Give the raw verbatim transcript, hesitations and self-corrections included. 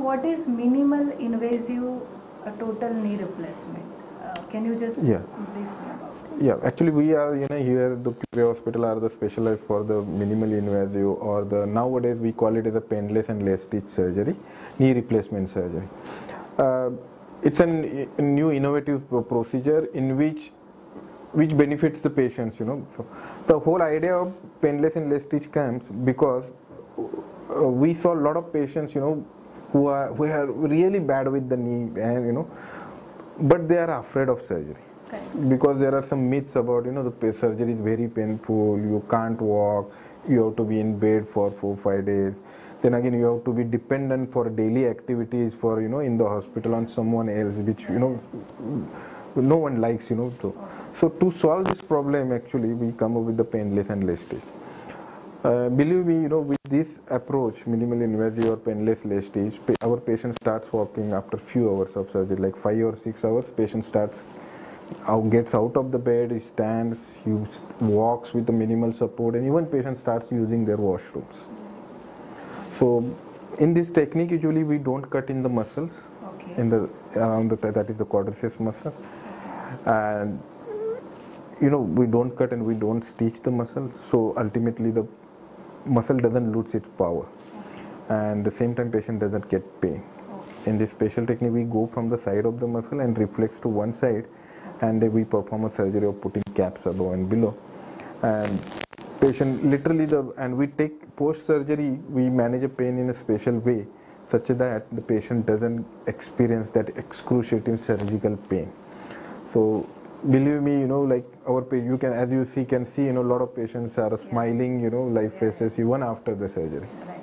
what is minimal invasive uh, total knee replacement? Uh, can you just Yeah. brief me about it? Yeah, actually we are, you know, here the Currae Hospital are the specialized for the minimally invasive, or the nowadays we call it as a painless and less stitch surgery, knee replacement surgery. Uh, it's an, a new innovative procedure in which which benefits the patients, you know. So the whole idea of painless and less stitch comes because uh, we saw a lot of patients, you know, who are who are really bad with the knee, and you know, but they are afraid of surgery. Correct. Because there are some myths about, you know, the surgery is very painful, you can't walk, you have to be in bed for four five days. Then again, you have to be dependent for daily activities for, you know, in the hospital on someone else, which, you know, no one likes, you know. So, so to solve this problem, actually, we come up with the painless and less stitch. Uh, believe me, you know, with this approach, minimally invasive or painless less stitch, our patient starts walking after few hours of surgery, like five or six hours. Patient starts out, gets out of the bed, he stands, he walks with the minimal support, and even patient starts using their washrooms. So, in this technique, usually we don't cut in the muscles, Okay. in the around the that is the quadriceps muscle, and you know, we don't cut and we don't stitch the muscle. So ultimately, the muscle doesn't lose its power, and the same time patient doesn't get pain. In this special technique, we go from the side of the muscle and reflex to one side, and then we perform a surgery of putting caps above and below, and patient literally the and we take post surgery, we manage a pain in a special way such that the patient doesn't experience that excruciating surgical pain. So believe me, you know, like our you can, as you see can see, you know, a lot of patients are Yeah. smiling, you know, like faces even after the surgery. Right.